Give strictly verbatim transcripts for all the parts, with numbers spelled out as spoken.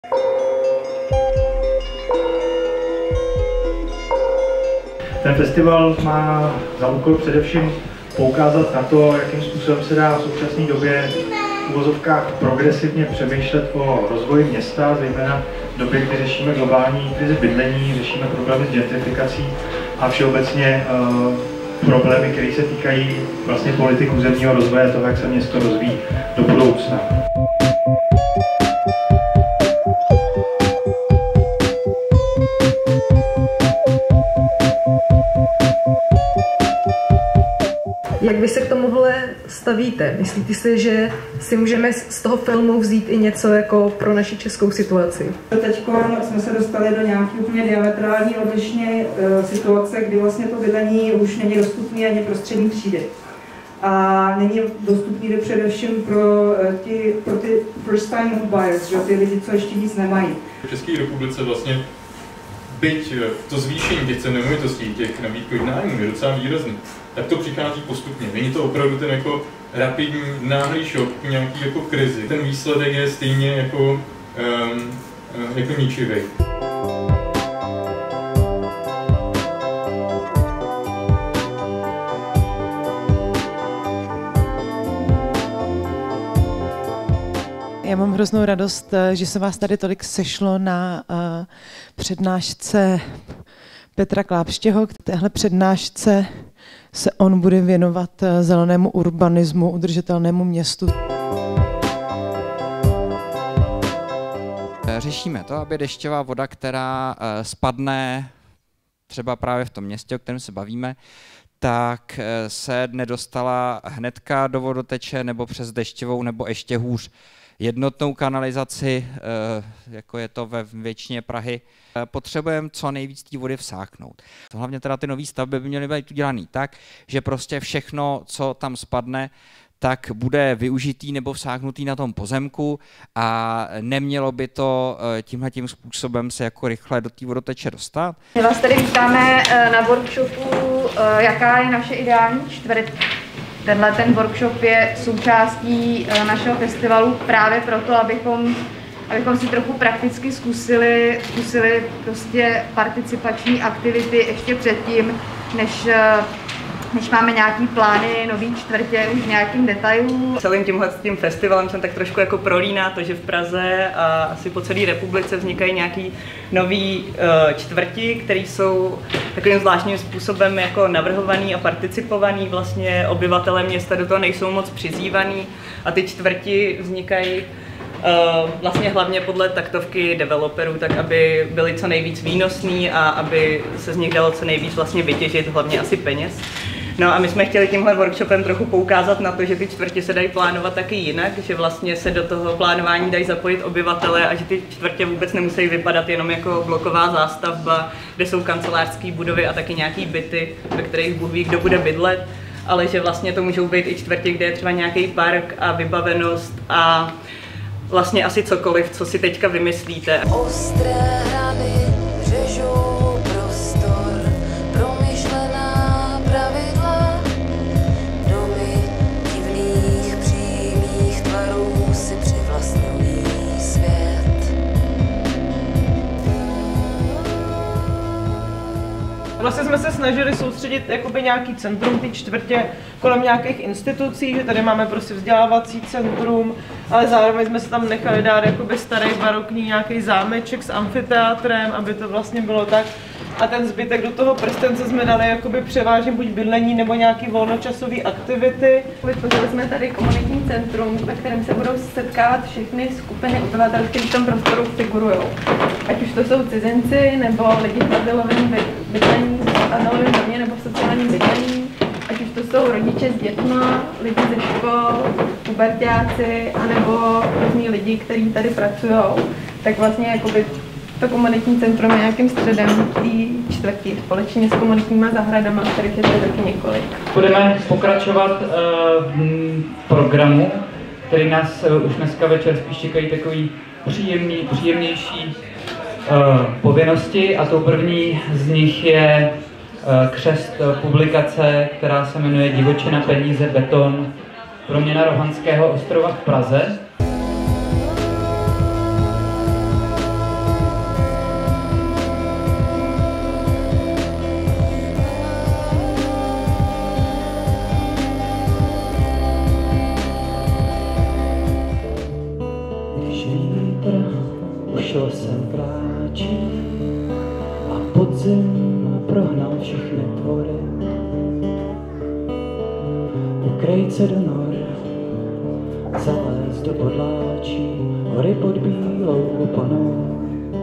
Ten festival má za úkol především poukázat na to, jakým způsobem se dá v současné době v uvozovkách progresivně přemýšlet o rozvoji města, zejména v době, kdy řešíme globální krizi bydlení, řešíme problémy s gentrifikací a všeobecně uh, problémy, které se týkají vlastně politik územního rozvoje a toho, jak se město rozvíjí do budoucna. Jak vy se k tomuhle stavíte? Myslíte si, že si můžeme z toho filmu vzít i něco jako pro naši českou situaci? Teď jsme se dostali do nějaké úplně diametrální odlišné uh, situace, kdy vlastně to bydlení už není dostupné ani pro střední třídy. A není dostupný především pro, uh, ti, pro ty first time home buyers, že ty lidi, co ještě nic nemají. V České republice vlastně byť to zvýšení těch cen nemovitostí, těch nabídkových nájmů je docela výrazný, tak to přichází postupně. Není to opravdu ten jako rapidní, náhlý šok k nějaký jako krizi. Ten výsledek je stejně jako, um, jako ničivý. Já mám hroznou radost, že se vás tady tolik sešlo na uh, přednášce Petra Klápštěho. K téhle přednášce se on bude věnovat zelenému urbanismu, udržitelnému městu. Řešíme to, aby dešťová voda, která spadne třeba právě v tom městě, o kterém se bavíme, tak se nedostala hnedka do vodoteče nebo přes dešťovou nebo ještě hůř jednotnou kanalizaci, jako je to ve většině Prahy. Potřebujeme co nejvíc té vody vsáknout. Hlavně teda ty nové stavby by měly být udělané tak, že prostě všechno, co tam spadne, tak bude využitý nebo vsáknutý na tom pozemku a nemělo by to tímhletím způsobem se jako rychle do té vodoteče dostat. My vás tady vítáme na workshopu, jaká je naše ideální čtvrť. Tenhle ten workshop je součástí našeho festivalu právě proto, abychom, abychom si trochu prakticky zkusili, zkusili prostě participační aktivity ještě předtím, než, než máme nějaký plány nový čtvrtě už v nějakým detailu. Celým tímhle tím festivalem jsem tak trošku jako prolíná to, že v Praze a asi po celé republice vznikají nějaký nový uh, čtvrti, které jsou takovým zvláštním způsobem jako navrhovaný a participovaný. Vlastně obyvatelé města do toho nejsou moc přizývaný a ty čtvrti vznikají Uh, vlastně hlavně podle taktovky developerů, tak aby byly co nejvíc výnosný a aby se z nich dalo co nejvíc vlastně vytěžit, hlavně asi peněz. No a my jsme chtěli tímhle workshopem trochu poukázat na to, že ty čtvrtě se dají plánovat taky jinak, že vlastně se do toho plánování dají zapojit obyvatele a že ty čtvrtě vůbec nemusí vypadat jenom jako bloková zástavba, kde jsou kancelářské budovy a taky nějaký byty, ve kterých Bůh ví, kdo bude bydlet, ale že vlastně to můžou být i čtvrtě, kde je třeba nějaký park a vybavenost a vlastně asi cokoliv, co si teďka vymyslíte. Ostré hrany řežou prostor, promyšlená pravidla, domy divných přímých tvarů si přivlastňují svět. Vlastně jsme se snažili soustředit jakoby nějaký centrum ty čtvrtě kolem nějakých institucí, že tady máme prostě vzdělávací centrum, ale zároveň jsme se tam nechali dát jakoby starý barokní nějaký zámeček s amfiteátrem, aby to vlastně bylo tak. A ten zbytek do toho prstence jsme dali jakoby převážně buď bydlení nebo nějaký volnočasové aktivity. Vytvořili jsme tady komunitní centrum, ve kterém se budou setkávat všechny skupiny obyvatel, kteří v tom prostoru figurují. Ať už to jsou cizinci, nebo lidi v azylovém bydlení, v azylovém domě nebo v sociálním bydlení, ať už to jsou rodiče s dětma, lidi ze škol, puberťáci, anebo různí lidi, kteří tady pracují. Tak vlastně jakoby to komunitní centrum je nějakým středem té čtvrti, společně s komunitníma zahradama, kterých je tady taky několik. Budeme pokračovat uh, v programu, který nás uh, už dneska večer spíš čekají takový příjemný, příjemnější uh, povinnosti a tou první z nich je uh, křest uh, publikace, která se jmenuje Divočina, peníze, beton, proměna Rohanského ostrova v Praze. Ušel jsem kráčí a podzim prohnal všechny tvory. U krejce do nor zalézt do podláčí, hory pod bílou oponou.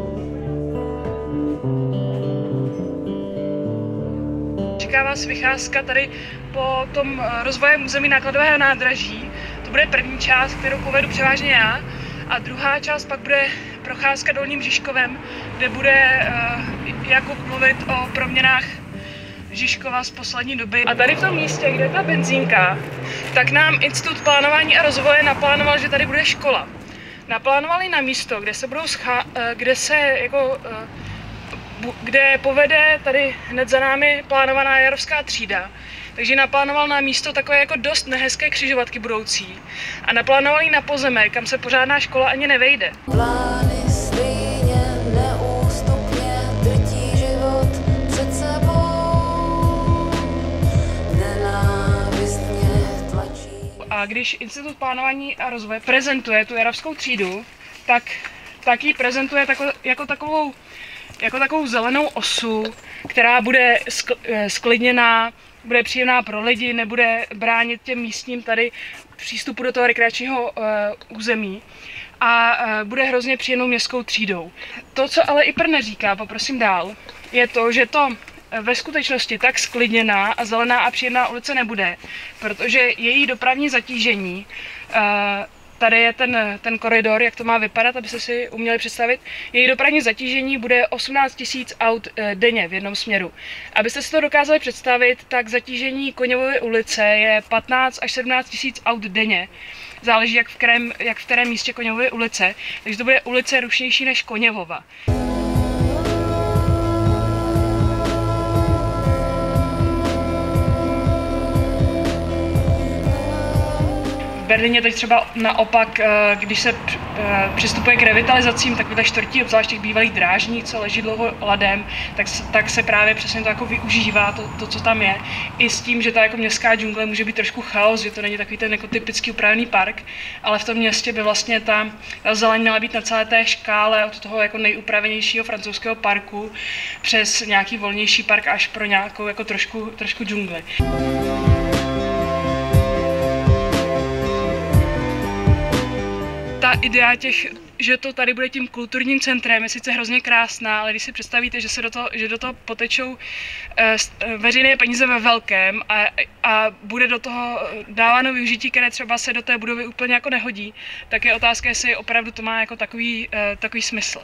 Čeká vás vycházka tady po tom rozvojem území nákladového nádraží. To bude první část, kterou povedu převážně já. A druhá část pak bude procházka Dolním Žižkovem, kde bude uh, Jakub mluvit o proměnách Žižkova z poslední doby. A tady v tom místě, kde je ta benzínka, tak nám Institut plánování a rozvoje naplánoval, že tady bude škola. Naplánovali na místo, kde se budou schá- uh, kde se jako uh, kde povede tady hned za námi plánovaná jarovská třída. Takže naplánoval na místo takové jako dost nehezké křižovatky budoucí. A naplánoval ji na pozemek, kam se pořádná škola ani nevejde. Plány stejně neústupně drtí život před sebou, nenávistně tlačí. A když Institut plánování a rozvoje prezentuje tu jarovskou třídu, tak, tak ji prezentuje tako, jako takovou jako takovou zelenou osu, která bude sklidněná, bude příjemná pro lidi, nebude bránit těm místním tady přístupu do toho rekreačního uh, území a uh, bude hrozně příjemnou městskou třídou. To, co ale I P R neříká, poprosím dál, je to, že to ve skutečnosti tak sklidněná a zelená a příjemná ulice nebude, protože její dopravní zatížení, uh, tady je ten, ten koridor, jak to má vypadat, abyste si uměli představit. Její dopravní zatížení bude osmnáct tisíc aut denně v jednom směru. Abyste si to dokázali představit, tak zatížení Koněvovy ulice je patnáct až sedmnáct tisíc aut denně. Záleží, jak v kterém, jak v kterém místě Koněvovy ulice. Takže to bude ulice rušnější než Koněvova. V Berlíně teď třeba naopak, když se přistupuje k revitalizacím, tak ta čtvrtí, obzvlášť těch bývalých drážních, co leží dlouho ladem, tak, tak se právě přesně to jako využívá, to, to, co tam je. I s tím, že ta jako městská džungle může být trošku chaos, že to není takový ten jako typický upravený park, ale v tom městě by vlastně ta, ta zeleň měla být na celé té škále od toho jako nejupravenějšího francouzského parku přes nějaký volnější park až pro nějakou jako trošku, trošku džungli. Ta idea těch, že to tady bude tím kulturním centrem, je sice hrozně krásná, ale když si představíte, že se do toho, že do toho potečou veřejné peníze ve velkém a, a bude do toho dáváno využití, které třeba se do té budovy úplně jako nehodí, tak je otázka, jestli opravdu to má jako takový, takový smysl.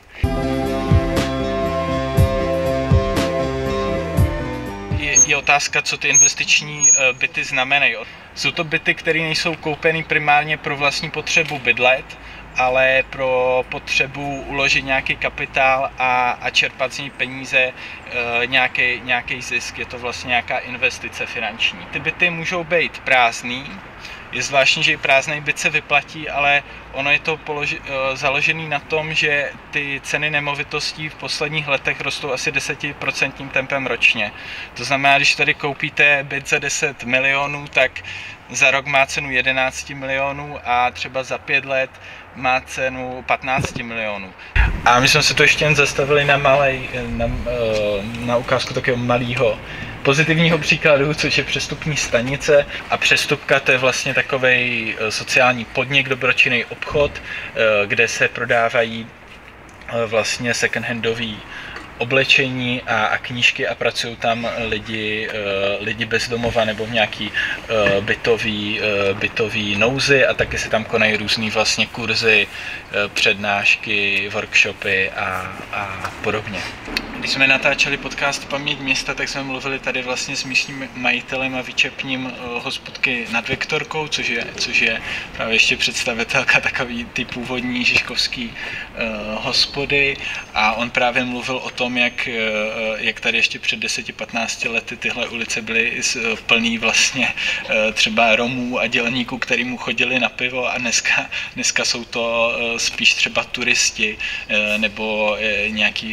Je, je otázka, co ty investiční byty znamenají. Jsou to byty, které nejsou koupeny primárně pro vlastní potřebu bydlet, ale pro potřebu uložit nějaký kapitál a, a čerpat z ní peníze, e, nějaký, nějaký zisk. Je to vlastně nějaká investice finanční. Ty byty můžou být prázdný. Je zvláštní, že i prázdný byt se vyplatí, ale ono je to položi, založený na tom, že ty ceny nemovitostí v posledních letech rostou asi desetiprocentním tempem ročně. To znamená, když tady koupíte byt za deset milionů, tak za rok má cenu jedenáct milionů a třeba za pět let má cenu patnáct milionů. A my jsme se to ještě jen zastavili na, malej, na, na ukázku takového malého pozitivního příkladu, což je přestupní stanice. A přestupka to je vlastně takovej sociální podnik, dobročinný obchod, kde se prodávají vlastně second-handový oblečení a, a knížky a pracují tam lidi, uh, lidi bez domova nebo v nějaký uh, bytový, uh, bytový nouzi a taky se tam konají různý vlastně kurzy, uh, přednášky, workshopy a, a podobně. Když jsme natáčeli podcast Paměť města, tak jsme mluvili tady vlastně s místním majitelem a výčepním uh, hospodky nad Viktorkou, což je, což je právě ještě představitelka takový ty původní žižkovský uh, hospody a on právě mluvil o tom, jak, jak tady ještě před deseti patnácti lety tyhle ulice byly plný vlastně třeba Romů a dělníků, který mu chodili na pivo a dneska, dneska jsou to spíš třeba turisti nebo nějaký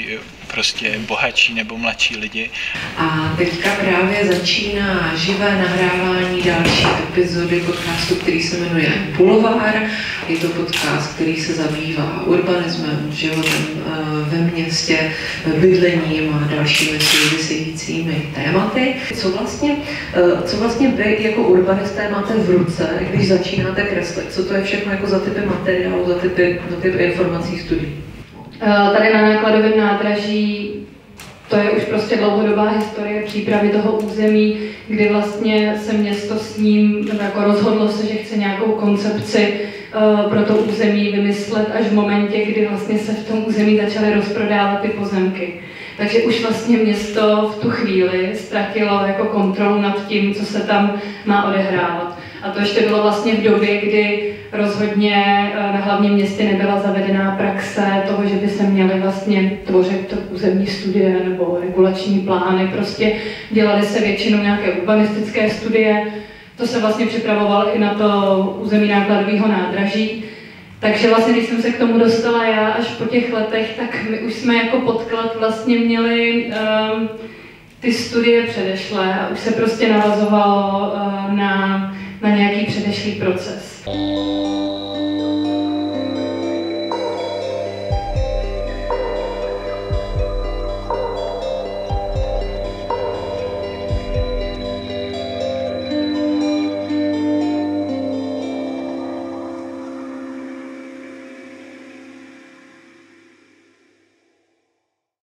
prostě bohatší nebo mladší lidi. A teďka právě začíná živé nahrávání další epizody podcastu, který se jmenuje Boulevard. Je to podcast, který se zabývá urbanismem, životem ve městě, bydlením a dalšími souvisejícími tématy. Co vlastně, co vlastně vy jako urbanisté máte v ruce, když začínáte kreslit? Co to je všechno jako za typy materiálu, za typy, za typy informací, studií? Tady na Nákladovém nádraží to je už prostě dlouhodobá historie přípravy toho území, kdy vlastně se město s ním jako rozhodlo se, že chce nějakou koncepci uh, pro to území vymyslet až v momentě, kdy vlastně se v tom území začaly rozprodávat ty pozemky. Takže už vlastně město v tu chvíli ztratilo jako kontrolu nad tím, co se tam má odehrávat. A to ještě bylo vlastně v době, kdy rozhodně na hlavním městě nebyla zavedená praxe toho, že by se měly vlastně tvořit územní studie nebo regulační plány. Prostě dělaly se většinou nějaké urbanistické studie. To se vlastně připravovalo i na to území Nákladového nádraží. Takže vlastně, když jsem se k tomu dostala já až po těch letech, tak my už jsme jako podklad vlastně měli um, ty studie předešlé a už se prostě navazovalo uh, na, na nějaký předešlý proces.